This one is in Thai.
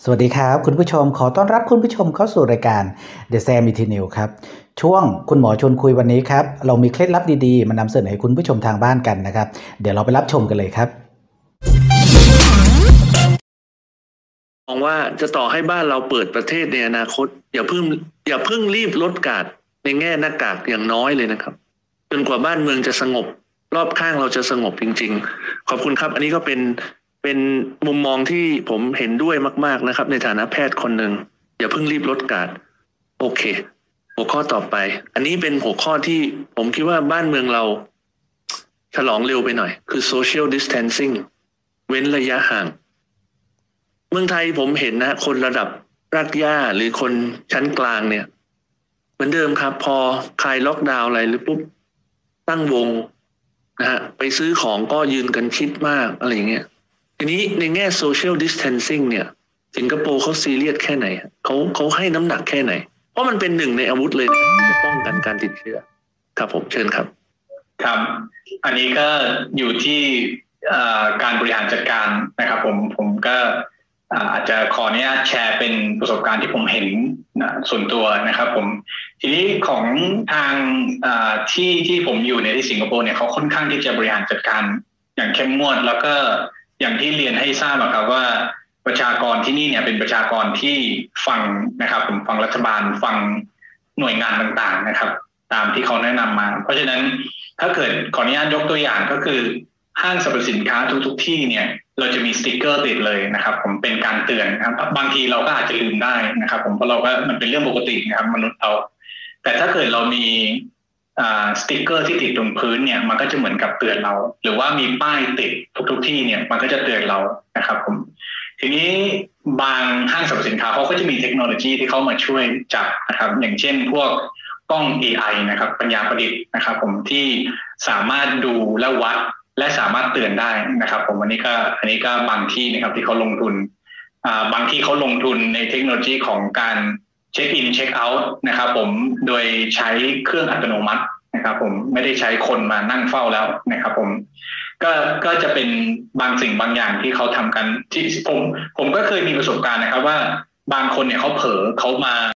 สวัสดีครับคุณผู้ชมขอต้อนรับคุณผู้ชมเข้าสู่รายการ The Sam i t n e w ครับช่วงคุณหมอชวนคุยวันนี้ครับเรามีเคล็ดลับดีๆมานำเสนอให้คุณผู้ชมทางบ้านกันนะครับเดี๋ยวเราไปรับชมกันเลยครับมองว่าจะต่อให้บ้านเราเปิดประเทศในอนาคตอย่าเพิ่งรีบลดการ์ดในแง่หน้ากากอย่างน้อยเลยนะครับจนกว่าบ้านเมืองจะสงบรอบข้างเราจะสงบจริงๆขอบคุณครับอันนี้ก็เป็นมุมมองที่ผมเห็นด้วยมากๆนะครับในฐานะแพทย์คนหนึ่งอย่าเพิ่งรีบลดการ์ดโอเคหัวข้อต่อไปอันนี้เป็นหัวข้อที่ผมคิดว่าบ้านเมืองเราฉลองเร็วไปหน่อยคือ social distancing เว้นระยะห่างเมืองไทยผมเห็นนะคนระดับรากหญ้าหรือคนชั้นกลางเนี่ยเหมือนเดิมครับพอคลายล็อกดาวน์อะไรหรือปุ๊บตั้งวงนะฮะไปซื้อของก็ยืนกันชิดมากอะไรอย่างเงี้ยทีนี้ในแง่ social distancing เนี่ยสิงคโปร์เขาซีเรียสแค่ไหนเขาให้น้ำหนักแค่ไหนเพราะมันเป็นหนึ่งในอาวุธเลยนะที่จะป้องกันการติดเชื้อครับผมเชิญครับครับอันนี้ก็อยู่ที่การบริหารจัดการนะครับผมก็อาจจะขออนุญาตแชร์เป็นประสบการณ์ที่ผมเห็นส่วนตัวนะครับผมทีนี้ของทางที่ผมอยู่ในที่สิงคโปร์เนี่ยเขาค่อนข้างที่จะบริหารจัดการอย่างเข้มงวดแล้วก็อย่างที่เรียนให้ทราบครับว่าประชากรที่นี่เนี่ยเป็นประชากรที่ฟังนะครับผมฟังรัฐบาลฟังหน่วยงานต่างๆนะครับตามที่เขาแนะนำมาเพราะฉะนั้นถ้าเกิดขออนุญาตยกตัวอย่างก็คือห้างสรรพสินค้าทุกที่เนี่ยเราจะมีสติกเกอร์ติดเลยนะครับผมเป็นการเตือนนะครับบางทีเราก็อาจจะลืมได้นะครับผมเพราะเราก็มันเป็นเรื่องปกตินะครับมนุษย์เราแต่ถ้าเกิดเรามีสติกเกอร์ที่ติดตรงพื้นเนี่ยมันก็จะเหมือนกับเตือนเราหรือว่ามีป้ายติดทุกที่เนี่ยมันก็จะเตือนเรานะครับผมทีนี้บางห้างสรรพสินค้าเขาก็จะมีเทคโนโลยีที่เขามาช่วยจับนะครับอย่างเช่นพวกกล้อง AI นะครับปัญญาประดิษฐ์นะครับผมที่สามารถดูและวัดและสามารถเตือนได้นะครับผมอันนี้ก็บางที่นะครับที่เขาลงทุนบางที่เขาลงทุนในเทคโนโลยีของการเช็คอินเช็คเอาท์นะครับผมโดยใช้เครื่องอัตโนมัตินะครับผมไม่ได้ใช้คนมานั่งเฝ้าแล้วนะครับผมก็จะเป็นบางสิ่งบางอย่างที่เขาทำกันที่ผมก็เคยมีประสบการณ์นะครับว่าบางคนเนี่ยเขาเผลอเขามา